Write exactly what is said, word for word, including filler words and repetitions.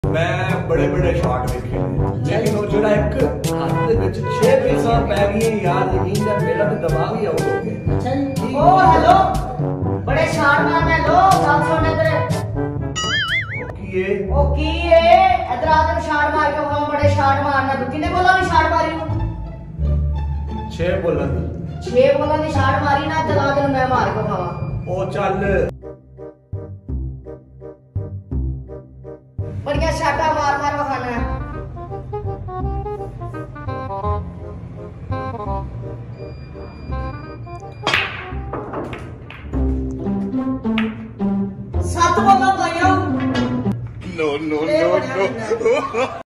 मैं बड़े बड़े शॉट देखे लेकिन वो जो एक हाथ ਦੇ ਵਿੱਚ छह ਪੀਸਾਂ ਪੈ ਗਈਆਂ यार यकीन है मेरा तो दिमाग ही आउट हो गया। अच्छा जी ओ हेलो बड़े शॉट मारने लो बात सुन इधर ओ की है ओ की है इधर आकर शॉट मार के हम बड़े शॉट मारना तू किने बोला भी शॉट मारी हूं छह बोला छह बोला दी शॉट मारी ना चला के मैं मार के खावा ओ चल बढ़िया शाटा मार मार खाना है सात बोला भाइयों नो नो नो नो